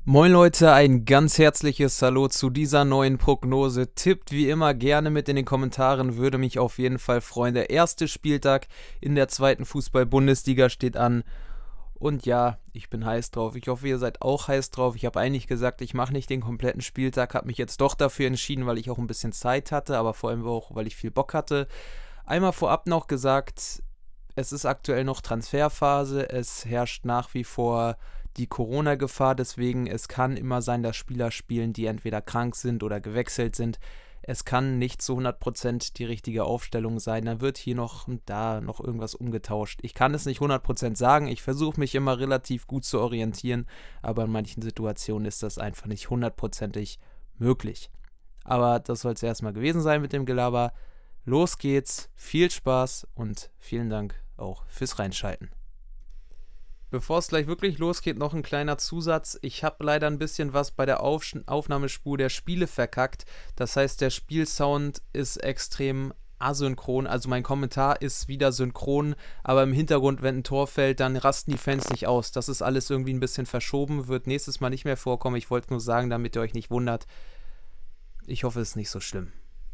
Moin Leute, ein ganz herzliches Hallo zu dieser neuen Prognose. Tippt wie immer gerne mit in den Kommentaren, würde mich auf jeden Fall freuen. Der erste Spieltag in der zweiten Fußball-Bundesliga steht an. Und ja, ich bin heiß drauf. Ich hoffe, ihr seid auch heiß drauf. Ich habe eigentlich gesagt, ich mache nicht den kompletten Spieltag, habe mich jetzt doch dafür entschieden, weil ich auch ein bisschen Zeit hatte, aber vor allem auch, weil ich viel Bock hatte. Einmal vorab noch gesagt, es ist aktuell noch Transferphase, es herrscht nach wie vor die Corona-Gefahr, deswegen es kann immer sein, dass Spieler spielen, die entweder krank sind oder gewechselt sind. Es kann nicht zu 100% die richtige Aufstellung sein, dann wird hier noch und da noch irgendwas umgetauscht. Ich kann es nicht 100% sagen, ich versuche mich immer relativ gut zu orientieren, aber in manchen Situationen ist das einfach nicht 100%ig möglich. Aber das soll es erstmal gewesen sein mit dem Gelaber. Los geht's, viel Spaß und vielen Dank auch fürs Reinschalten. Bevor es gleich wirklich losgeht, noch ein kleiner Zusatz. Ich habe leider ein bisschen was bei der Aufnahmespur der Spiele verkackt. Das heißt, der Spielsound ist extrem asynchron. Also mein Kommentar ist wieder synchron, aber im Hintergrund, wenn ein Tor fällt, dann rasten die Fans nicht aus. Das ist alles irgendwie ein bisschen verschoben, wird nächstes Mal nicht mehr vorkommen. Ich wollte nur sagen, damit ihr euch nicht wundert. Ich hoffe, es ist nicht so schlimm.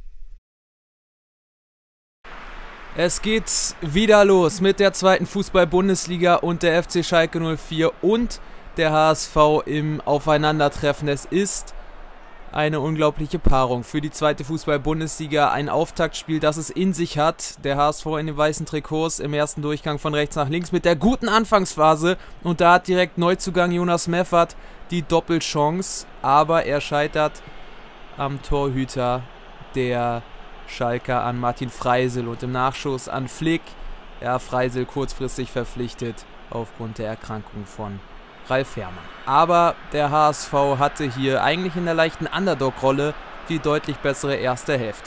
Es geht wieder los mit der zweiten Fußball-Bundesliga und der FC Schalke 04 und der HSV im Aufeinandertreffen. Es ist eine unglaubliche Paarung für die zweite Fußball-Bundesliga. Ein Auftaktspiel, das es in sich hat. Der HSV in den weißen Trikots im ersten Durchgang von rechts nach links mit der guten Anfangsphase. Und da hat direkt Neuzugang Jonas Meffert die Doppelchance. Aber er scheitert am Torhüter der Schalker an Martin Freisel und im Nachschuss an Flick. Ja, Freisel kurzfristig verpflichtet aufgrund der Erkrankung von Ralf Herrmann. Aber der HSV hatte hier eigentlich in der leichten Underdog-Rolle die deutlich bessere erste Hälfte.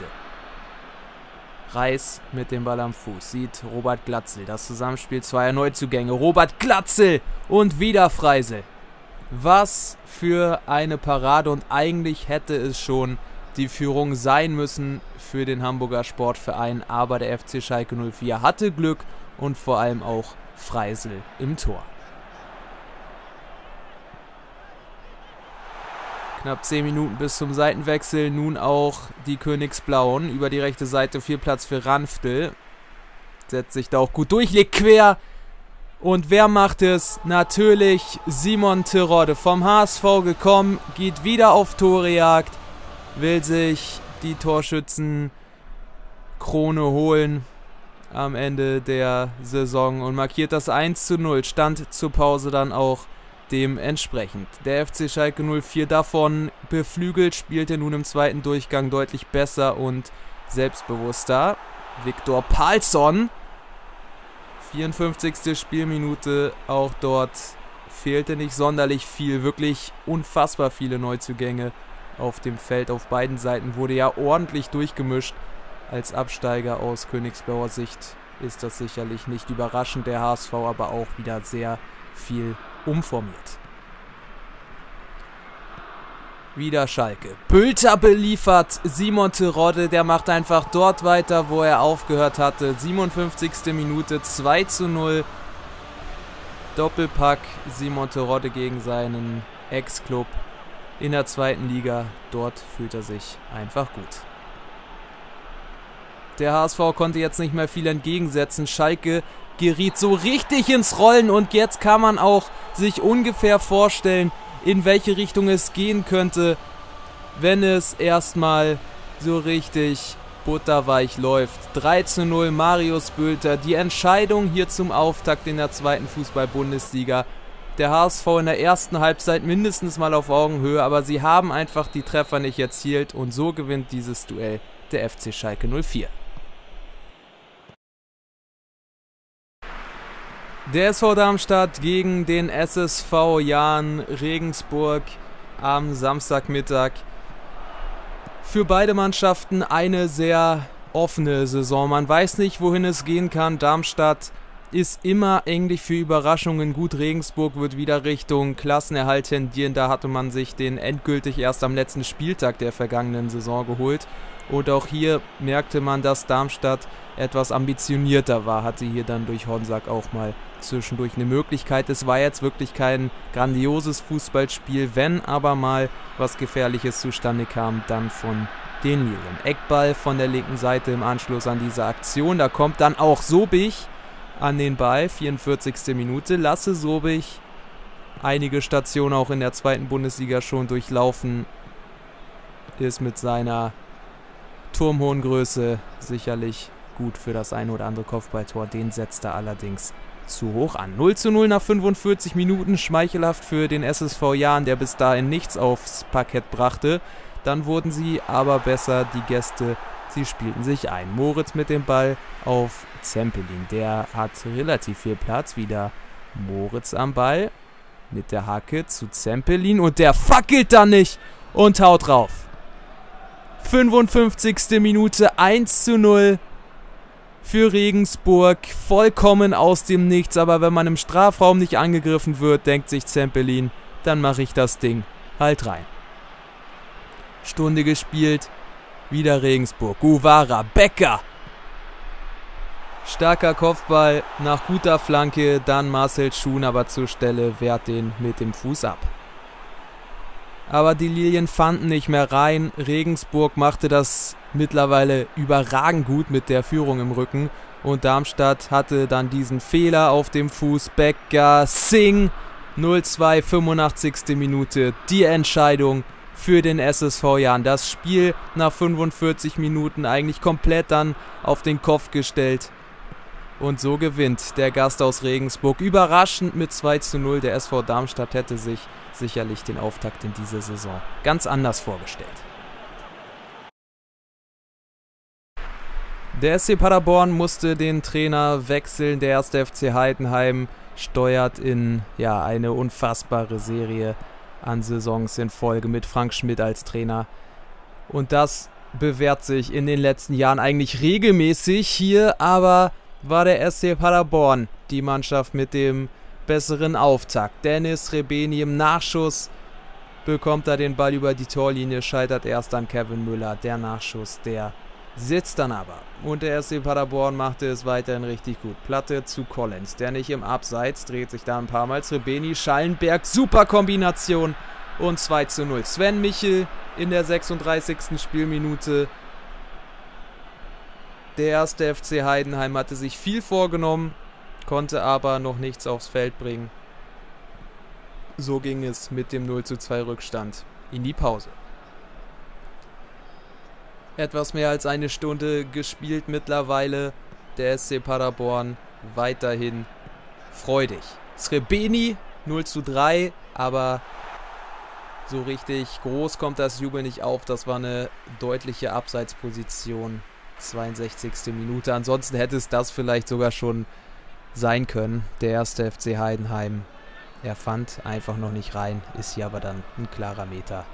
Reis mit dem Ball am Fuß, sieht Robert Glatzel. Das Zusammenspiel zweier Neuzugänge. Robert Glatzel und wieder Freisel. Was für eine Parade, und eigentlich hätte es schon die Führung sein müssen für den Hamburger Sportverein, aber der FC Schalke 04 hatte Glück und vor allem auch Freisel im Tor. Knapp 10 Minuten bis zum Seitenwechsel, nun auch die Königsblauen über die rechte Seite, viel Platz für Ranftl, setzt sich da auch gut durch, legt quer. Und wer macht es? Natürlich Simon Terodde, vom HSV gekommen, geht wieder auf Torejagd, will sich die Torschützenkrone holen am Ende der Saison und markiert das 1:0. Stand zur Pause dann auch dementsprechend. Der FC Schalke 04 davon beflügelt, spielte nun im zweiten Durchgang deutlich besser und selbstbewusster. Viktor Palsson, 54. Spielminute, auch dort fehlte nicht sonderlich viel, wirklich unfassbar viele Neuzugänge auf dem Feld. Auf beiden Seiten wurde ja ordentlich durchgemischt. Als Absteiger aus Königsblauer Sicht ist das sicherlich nicht überraschend. Der HSV aber auch wieder sehr viel umformiert. Wieder Schalke. Bülter beliefert Simon Terodde. Der macht einfach dort weiter, wo er aufgehört hatte. 57. Minute, 2:0. Doppelpack Simon Terodde gegen seinen Ex-Club in der zweiten Liga. Dort fühlt er sich einfach gut. Der HSV konnte jetzt nicht mehr viel entgegensetzen. Schalke geriet so richtig ins Rollen und jetzt kann man auch sich ungefähr vorstellen, in welche Richtung es gehen könnte, wenn es erstmal so richtig butterweich läuft. 3:0 Marius Bülter, die Entscheidung hier zum Auftakt in der zweiten Fußball-Bundesliga. Der HSV in der ersten Halbzeit mindestens mal auf Augenhöhe, aber sie haben einfach die Treffer nicht erzielt und so gewinnt dieses Duell der FC Schalke 04. Der SV Darmstadt gegen den SSV Jahn Regensburg am Samstagmittag. Für beide Mannschaften eine sehr offene Saison. Man weiß nicht, wohin es gehen kann. Darmstadt ist immer eigentlich für Überraschungen gut. Regensburg wird wieder Richtung Klassenerhalt tendieren. Da hatte man sich den endgültig erst am letzten Spieltag der vergangenen Saison geholt. Und auch hier merkte man, dass Darmstadt etwas ambitionierter war, hatte hier dann durch Honsack auch mal zwischendurch eine Möglichkeit. Es war jetzt wirklich kein grandioses Fußballspiel, wenn aber mal was Gefährliches zustande kam, dann von den Lilien. Eckball von der linken Seite im Anschluss an diese Aktion. Da kommt dann auch Sobich an den Ball, 44. Minute. Lasse Sobich, einige Stationen auch in der zweiten Bundesliga schon durchlaufen, ist mit seiner turmhohen Größe sicherlich gut für das ein oder andere Kopfballtor. Den setzt er allerdings zu hoch an. 0:0 nach 45 Minuten, schmeichelhaft für den SSV Jahn, der bis dahin nichts aufs Parkett brachte. Dann wurden sie aber besser, die Gäste, sie spielten sich ein. Moritz mit dem Ball auf Zempelin, der hat relativ viel Platz, wieder Moritz am Ball mit der Hacke zu Zempelin und der fackelt da nicht und haut drauf. 55. Minute, 1:0 für Regensburg, vollkommen aus dem Nichts, aber wenn man im Strafraum nicht angegriffen wird, denkt sich Zempelin, dann mache ich das Ding halt rein. Stunde gespielt, wieder Regensburg, Guevara, Becker. Starker Kopfball nach guter Flanke, dann Marcel Schuhn aber zur Stelle, wehrt den mit dem Fuß ab. Aber die Lilien fanden nicht mehr rein. Regensburg machte das mittlerweile überragend gut mit der Führung im Rücken. Und Darmstadt hatte dann diesen Fehler auf dem Fuß. Becker, Singh, 0:2, 85. Minute. Die Entscheidung für den SSV Jahn. Das Spiel nach 45 Minuten eigentlich komplett dann auf den Kopf gestellt. Und so gewinnt der Gast aus Regensburg überraschend mit 2:0. Der SV Darmstadt hätte sich sicherlich den Auftakt in dieser Saison ganz anders vorgestellt. Der SC Paderborn musste den Trainer wechseln. Der 1. FC Heidenheim steuert in eine unfassbare Serie an Saisons in Folge mit Frank Schmidt als Trainer. Und das bewährt sich in den letzten Jahren eigentlich regelmäßig. Hier aber war der SC Paderborn die Mannschaft mit dem besseren Auftakt. Dennis Rebeni im Nachschuss bekommt er den Ball über die Torlinie, scheitert erst an Kevin Müller. Der Nachschuss, der sitzt dann aber. Und der SC Paderborn machte es weiterhin richtig gut. Platte zu Collins, der nicht im Abseits, dreht sich da ein paar Mal. Rebeni, Schallenberg, super Kombination und 2:0. Sven Michel in der 36. Spielminute. Der 1. FC Heidenheim hatte sich viel vorgenommen, konnte aber noch nichts aufs Feld bringen. So ging es mit dem 0:2 Rückstand in die Pause. Etwas mehr als eine Stunde gespielt mittlerweile. Der SC Paderborn weiterhin freudig. Srebeni 0:3, aber so richtig groß kommt das Jubel nicht auf. Das war eine deutliche Abseitsposition. 62. Minute. Ansonsten hätte es das vielleicht sogar schon sein können. Der 1. FC Heidenheim. Er fand einfach noch nicht rein. Ist hier aber dann ein klarer Meter,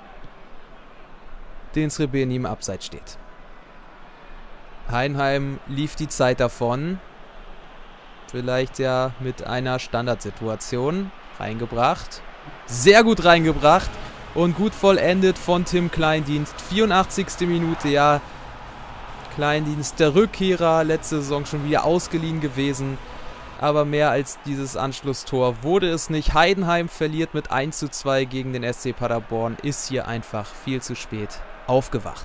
den Srebeni im Abseits steht. Heidenheim lief die Zeit davon. Vielleicht ja mit einer Standardsituation. Reingebracht. Sehr gut reingebracht. Und gut vollendet von Tim Kleindienst. 84. Minute, ja. Kleindienst, der Rückkehrer, letzte Saison schon wieder ausgeliehen gewesen. Aber mehr als dieses Anschlusstor wurde es nicht. Heidenheim verliert mit 1:2 gegen den SC Paderborn. Ist hier einfach viel zu spät aufgewacht.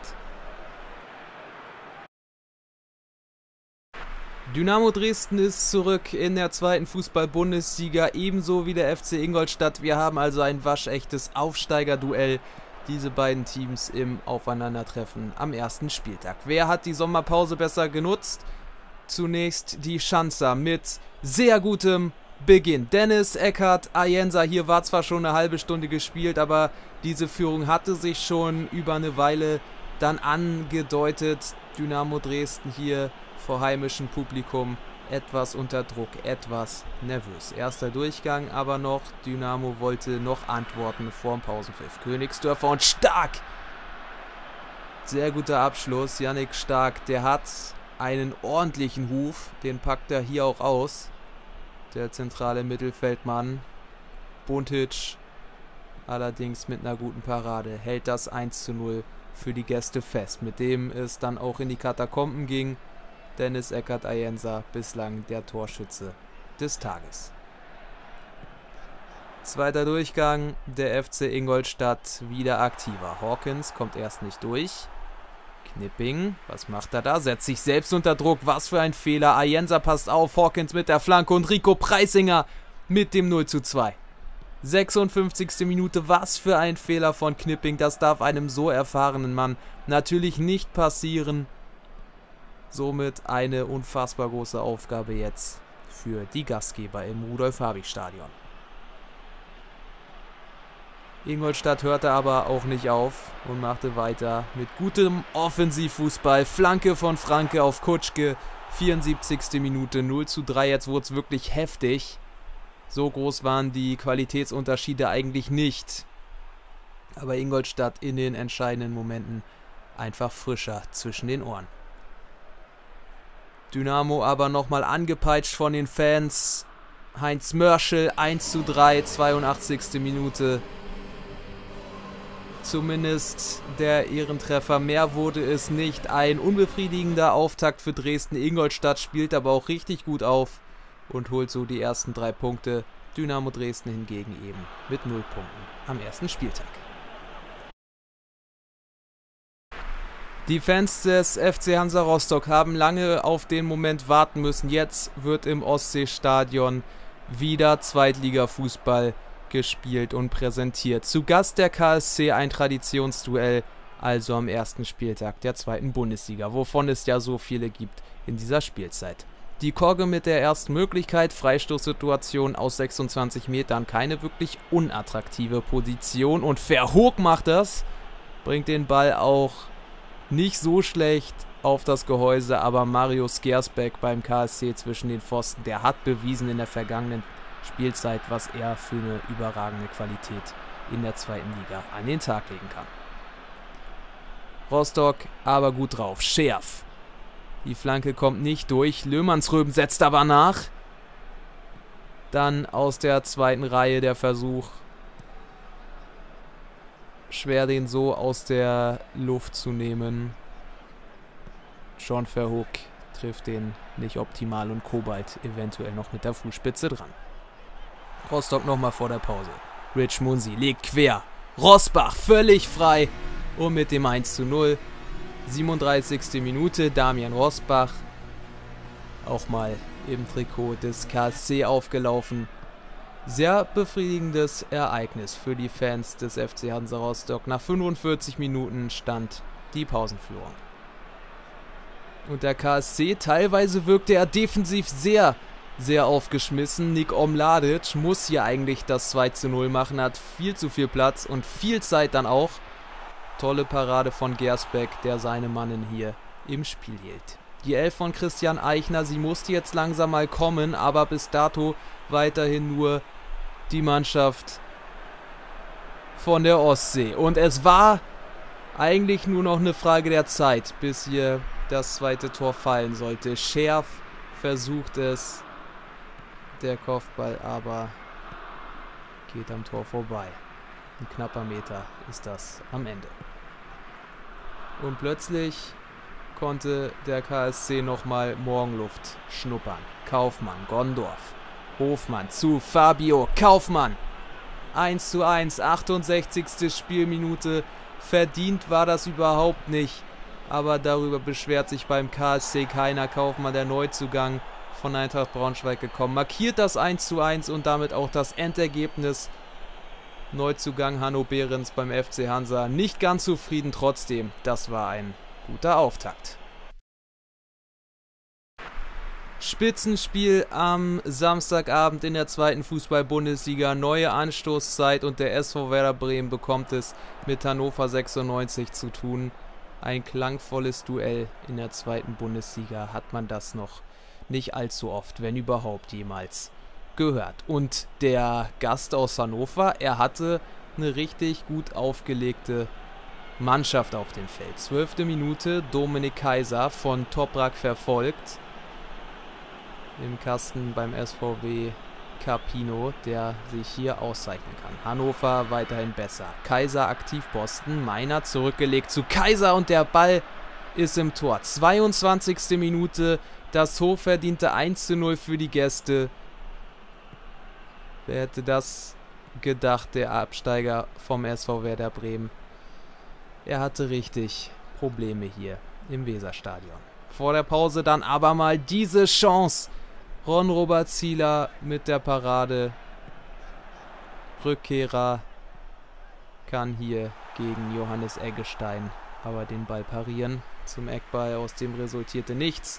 Dynamo Dresden ist zurück in der zweiten Fußball-Bundesliga, ebenso wie der FC Ingolstadt. Wir haben also ein waschechtes Aufsteigerduell. Diese beiden Teams im Aufeinandertreffen am ersten Spieltag. Wer hat die Sommerpause besser genutzt? Zunächst die Schanzer mit sehr gutem Beginn. Dennis, Eckhardt, Ayensa, hier war zwar schon eine halbe Stunde gespielt, aber diese Führung hatte sich schon über eine Weile dann angedeutet. Dynamo Dresden hier vor heimischem Publikum etwas unter Druck, etwas nervös. Erster Durchgang aber noch. Dynamo wollte noch antworten vor dem Pausenpfiff. Königsdörfer und Stark! Sehr guter Abschluss. Yannick Stark, der hat einen ordentlichen Huf. Den packt er hier auch aus. Der zentrale Mittelfeldmann. Buntic allerdings mit einer guten Parade hält das 1:0 für die Gäste fest, mit dem es dann auch in die Katakomben ging. Dennis Eckert-Ayensa bislang der Torschütze des Tages. Zweiter Durchgang, der FC Ingolstadt wieder aktiver. Hawkins kommt erst nicht durch. Knipping, was macht er da? Setzt sich selbst unter Druck. Was für ein Fehler. Ayensa passt auf. Hawkins mit der Flanke und Rico Preisinger mit dem 0:2. 56. Minute. Was für ein Fehler von Knipping. Das darf einem so erfahrenen Mann natürlich nicht passieren. Somit eine unfassbar große Aufgabe jetzt für die Gastgeber im Rudolf-Habich-Stadion. Ingolstadt hörte aber auch nicht auf und machte weiter mit gutem Offensivfußball. Flanke von Franke auf Kutschke. 74. Minute, 0:3. Jetzt wurde es wirklich heftig. So groß waren die Qualitätsunterschiede eigentlich nicht. Aber Ingolstadt in den entscheidenden Momenten einfach frischer zwischen den Ohren. Dynamo aber nochmal angepeitscht von den Fans. Heinz Mörschel, 1:3, 82. Minute. Zumindest der Ehrentreffer. Mehr wurde es nicht. Ein unbefriedigender Auftakt für Dresden. Ingolstadt spielt aber auch richtig gut auf und holt so die ersten 3 Punkte. Dynamo Dresden hingegen eben mit 0 Punkten am ersten Spieltag. Die Fans des FC Hansa Rostock haben lange auf den Moment warten müssen. Jetzt wird im Ostseestadion wieder Zweitliga-Fußball gespielt und präsentiert. Zu Gast der KSC, ein Traditionsduell, also am ersten Spieltag der 2. Bundesliga, wovon es ja so viele gibt in dieser Spielzeit. Die Kogge mit der ersten Möglichkeit, Freistoßsituation aus 26 Metern, keine wirklich unattraktive Position und Verhoek macht das, bringt den Ball auch nicht so schlecht auf das Gehäuse, aber Mario Skersbeck beim KSC zwischen den Pfosten, der hat bewiesen in der vergangenen Spielzeit, was er für eine überragende Qualität in der 2. Liga an den Tag legen kann. Rostock aber gut drauf. Scherf. Die Flanke kommt nicht durch. Löhmannsröben setzt aber nach. Dann aus der 2. Reihe der Versuch. Schwer den so aus der Luft zu nehmen. John Verhoek trifft den nicht optimal und Kobalt eventuell noch mit der Fußspitze dran. Rostock nochmal vor der Pause. Rich Munsi legt quer. Rosbach völlig frei. Und mit dem 1:0. 37. Minute. Damian Rosbach. Auch mal im Trikot des KSC aufgelaufen. Sehr befriedigendes Ereignis für die Fans des FC Hansa Rostock. Nach 45 Minuten stand die Pausenführung. Und der KSC, teilweise wirkte er defensiv sehr aufgeschmissen. Nick Omladic muss hier eigentlich das 2:0 machen, hat viel zu viel Platz und viel Zeit dann auch. Tolle Parade von Gersbeck, der seine Mannen hier im Spiel hielt. Die 11 von Christian Eichner, sie musste jetzt langsam mal kommen, aber bis dato weiterhin nur die Mannschaft von der Ostsee. Und es war eigentlich nur noch eine Frage der Zeit, bis hier das zweite Tor fallen sollte. Scherf versucht es. Der Kopfball aber geht am Tor vorbei. Ein knapper Meter ist das am Ende. Und plötzlich konnte der KSC nochmal Morgenluft schnuppern. Kaufmann, Gondorf, Hofmann zu Fabio Kaufmann. 1:1, 68. Spielminute. Verdient war das überhaupt nicht. Aber darüber beschwert sich beim KSC keiner. Kaufmann, der Neuzugang von Eintracht Braunschweig gekommen, markiert das 1:1 und damit auch das Endergebnis. Neuzugang Hanno Behrens beim FC Hansa nicht ganz zufrieden, trotzdem, das war ein guter Auftakt. Spitzenspiel am Samstagabend in der 2. Fußball-Bundesliga, neue Anstoßzeit und der SV Werder Bremen bekommt es mit Hannover 96 zu tun. Ein klangvolles Duell in der 2. Bundesliga, hat man das noch nicht allzu oft, wenn überhaupt jemals, gehört. Und der Gast aus Hannover, er hatte eine richtig gut aufgelegte Mannschaft auf dem Feld. 12. Minute, Dominik Kaiser von Toprak verfolgt. Im Kasten beim SVW Carpino, der sich hier auszeichnen kann. Hannover weiterhin besser. Kaiser Aktivposten. Meiner zurückgelegt zu Kaiser und der Ball ist im Tor. 22. Minute. Das hochverdiente 1:0 für die Gäste. Wer hätte das gedacht, der Absteiger vom SV Werder Bremen. Er hatte richtig Probleme hier im Weserstadion. Vor der Pause dann aber mal diese Chance. Ron-Robert Zieler mit der Parade. Rückkehrer kann hier gegen Johannes Eggestein aber den Ball parieren. Zum Eckball, aus dem resultierte nichts.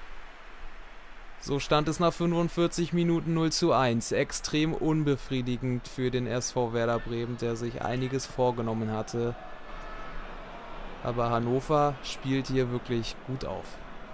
So stand es nach 45 Minuten 0:1. Extrem unbefriedigend für den SV Werder Bremen, der sich einiges vorgenommen hatte. Aber Hannover spielt hier wirklich gut auf.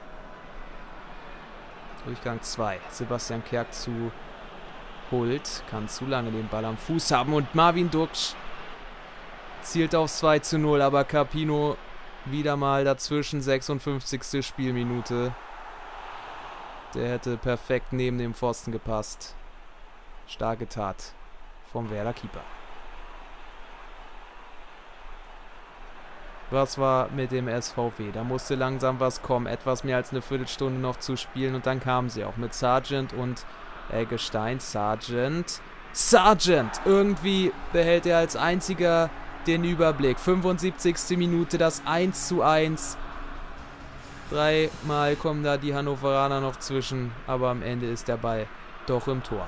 Durchgang 2. Sebastian Kerk zu Hult. Kann zu lange den Ball am Fuß haben. Und Marvin Duksch zielt auf 2:0. Aber Carpino wieder mal dazwischen. 56. Spielminute. Der hätte perfekt neben dem Pfosten gepasst. Starke Tat vom Werder Keeper. Was war mit dem SVW? Da musste langsam was kommen. Etwas mehr als eine Viertelstunde noch zu spielen. Und dann kamen sie auch mit Sargent und Eggestein. Sargent. Irgendwie behält er als einziger den Überblick. 75. Minute, das 1:1. Dreimal kommen da die Hannoveraner noch zwischen. Aber am Ende ist der Ball doch im Tor.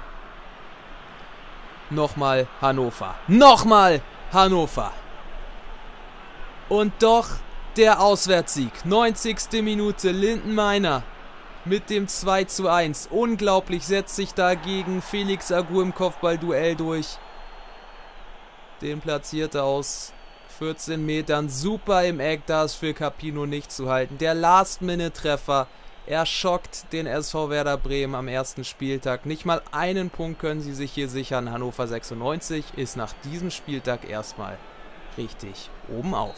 Nochmal Hannover. Nochmal Hannover. Und doch der Auswärtssieg. 90. Minute, Linden Meiner mit dem 2:1. Unglaublich, setzt sich dagegen Felix Agu im Kopfballduell durch. Den platzierte aus 14 Metern. Super im Eck, da ist für Carpino nicht zu halten. Der Last-Minute-Treffer. Er schockt den SV Werder Bremen am ersten Spieltag. Nicht mal einen Punkt können sie sich hier sichern. Hannover 96 ist nach diesem Spieltag erstmal richtig oben auf.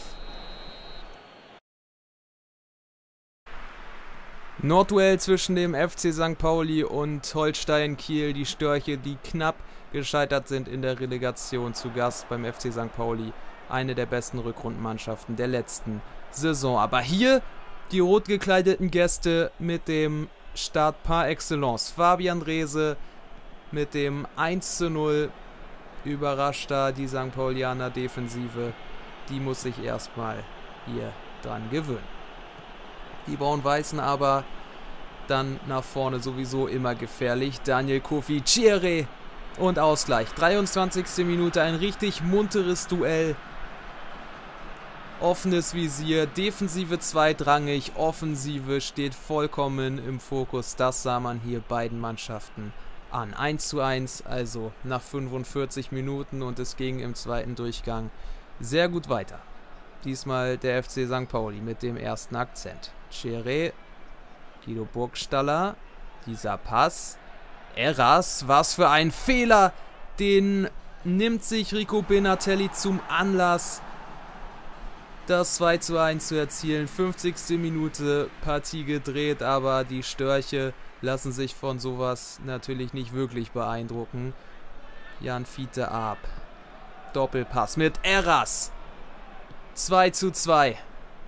Nordduell zwischen dem FC St. Pauli und Holstein Kiel. Die Störche, die knapp gescheitert sind in der Relegation, zu Gast beim FC St. Pauli. Eine der besten Rückrundenmannschaften der letzten Saison. Aber hier die rot gekleideten Gäste mit dem Start par excellence. Fabian Reese mit dem 1:0. Überrascht da die St. Paulianer Defensive. Die muss sich erstmal hier dran gewöhnen. Die Braun-Weißen aber dann nach vorne sowieso immer gefährlich. Daniel Kofi Chiré und Ausgleich. 23. Minute, ein richtig munteres Duell. Offenes Visier, Defensive zweitrangig, Offensive steht vollkommen im Fokus. Das sah man hier beiden Mannschaften an. 1:1, also nach 45 Minuten, und es ging im zweiten Durchgang sehr gut weiter. Diesmal der FC St. Pauli mit dem ersten Akzent. Chiré, Guido Burgstaller, dieser Pass. Eras, was für ein Fehler! Den nimmt sich Rico Benatelli zum Anlass, das 2:1 zu erzielen. 50. Minute, Partie gedreht, aber die Störche lassen sich von sowas natürlich nicht wirklich beeindrucken. Jan Fiete ab. Doppelpass mit Eras. 2:2.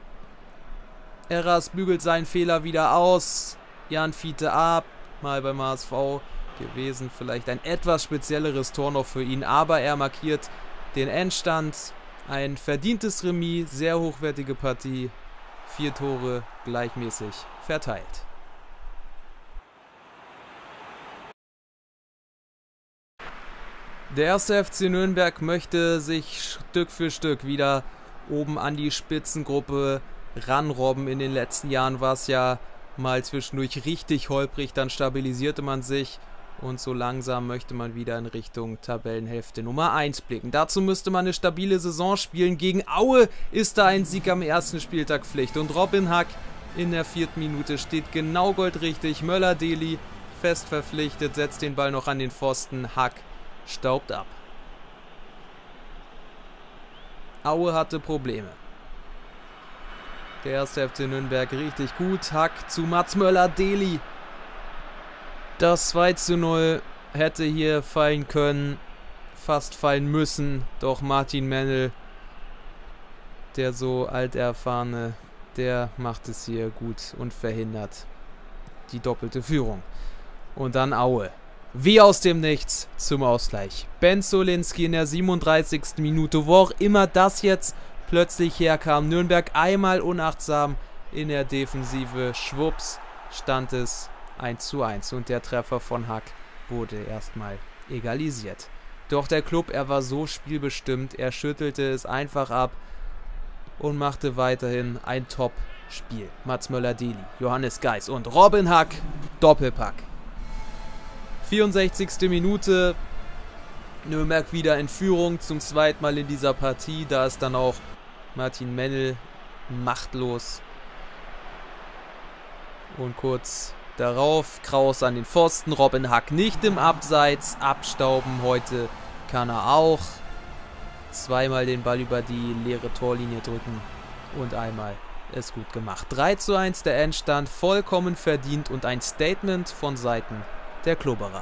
Eras bügelt seinen Fehler wieder aus. Jan Fiete ab. Mal beim HSV gewesen. Vielleicht ein etwas spezielleres Tor noch für ihn. Aber er markiert den Endstand. Ein verdientes Remis. Sehr hochwertige Partie. 4 Tore gleichmäßig verteilt. Der erste FC Nürnberg möchte sich Stück für Stück wieder oben an die Spitzengruppe ranrobben. In den letzten Jahren war es ja mal zwischendurch richtig holprig, dann stabilisierte man sich und so langsam möchte man wieder in Richtung Tabellenhälfte Nummer 1 blicken. Dazu müsste man eine stabile Saison spielen. Gegen Aue ist da ein Sieg am ersten Spieltag Pflicht und Robin Hack in der 4. Minute steht genau goldrichtig. Möller-Deli fest verpflichtet, setzt den Ball noch an den Pfosten. Hack staubt ab. Aue hatte Probleme. Der erste FC Nürnberg richtig gut. Hack zu Mats Möller-Deli. Das 2:0 hätte hier fallen können, fast fallen müssen. Doch Martin Mennel, der so alterfahrene, der macht es hier gut und verhindert die doppelte Führung. Und dann Aue. Wie aus dem Nichts zum Ausgleich. Ben Solinski in der 37. Minute, wo auch immer das jetzt plötzlich herkam. Nürnberg einmal unachtsam in der Defensive. Schwupps stand es 1:1 und der Treffer von Hack wurde erstmal egalisiert. Doch der Klub, er war so spielbestimmt, er schüttelte es einfach ab und machte weiterhin ein Top-Spiel. Mats Möller-Deli, Johannes Geis und Robin Hack, Doppelpack. 64. Minute, Nürnberg wieder in Führung, zum zweiten Mal in dieser Partie. Da ist dann auch Martin Mennel machtlos. Und kurz darauf Kraus an den Pfosten, Robin Hack nicht im Abseits, abstauben heute kann er auch. Zweimal den Ball über die leere Torlinie drücken und einmal ist gut gemacht. 3:1 der Endstand, vollkommen verdient und ein Statement von Seiten der Klubberer.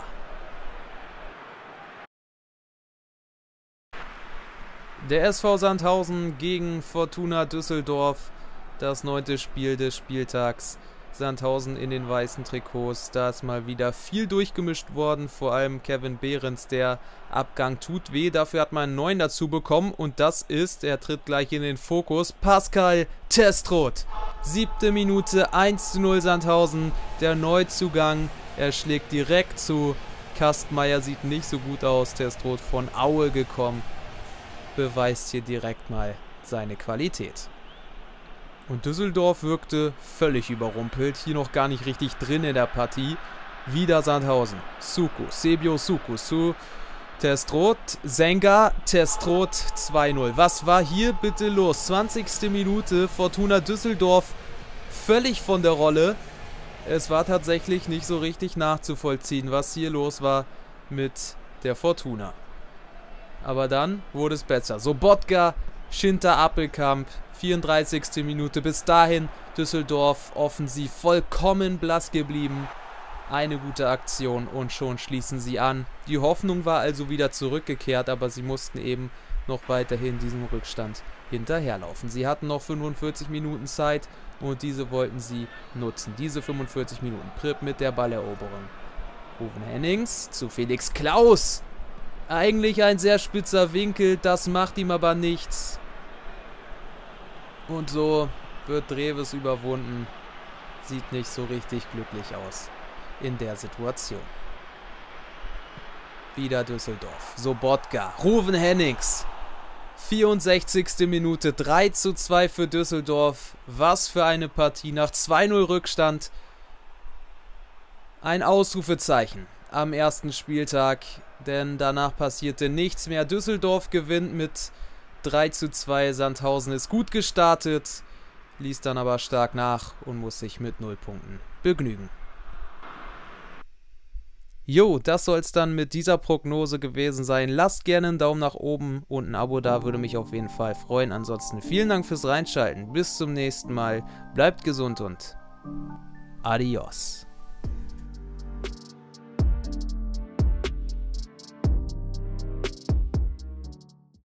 Der SV Sandhausen gegen Fortuna Düsseldorf, das 9. Spiel des Spieltags. Sandhausen in den weißen Trikots, da ist mal wieder viel durchgemischt worden, vor allem Kevin Behrens, der Abgang tut weh, dafür hat man einen neuen dazu bekommen und das ist, er tritt gleich in den Fokus, Pascal Testroth. 7. Minute, 1:0 Sandhausen, der Neuzugang, er schlägt direkt zu, Kastmeier sieht nicht so gut aus, Testroth von Aue gekommen, beweist hier direkt mal seine Qualität. Und Düsseldorf wirkte völlig überrumpelt, hier noch gar nicht richtig drin in der Partie. Wieder Sandhausen, Suku, Sebio Suku zu Testroth, Senga, Testroth 2:0. Was war hier bitte los? 20. Minute, Fortuna Düsseldorf völlig von der Rolle. Es war tatsächlich nicht so richtig nachzuvollziehen, was hier los war mit der Fortuna. Aber dann wurde es besser. Sobotka, Schinter, Appelkamp, 34. Minute. Bis dahin Düsseldorf offensiv vollkommen blass geblieben. Eine gute Aktion und schon schließen sie an. Die Hoffnung war also wieder zurückgekehrt, aber sie mussten eben noch weiterhin diesem Rückstand hinterherlaufen. Sie hatten noch 45 Minuten Zeit und diese wollten sie nutzen. Diese 45 Minuten. Pripp mit der Balleroberung. Ruven Hennings zu Felix Klaus. Eigentlich ein sehr spitzer Winkel, das macht ihm aber nichts. Und so wird Dreves überwunden. Sieht nicht so richtig glücklich aus in der Situation. Wieder Düsseldorf. Sobotka. Ruven Hennings. 64. Minute. 3:2 für Düsseldorf. Was für eine Partie. Nach 2:0 Rückstand. Ein Ausrufezeichen am ersten Spieltag. Denn danach passierte nichts mehr. Düsseldorf gewinnt mit 3:2. Sandhausen ist gut gestartet. Ließ dann aber stark nach und muss sich mit 0 Punkten begnügen. Jo, das soll es dann mit dieser Prognose gewesen sein. Lasst gerne einen Daumen nach oben und ein Abo da, würde mich auf jeden Fall freuen. Ansonsten vielen Dank fürs Reinschalten. Bis zum nächsten Mal. Bleibt gesund und adios.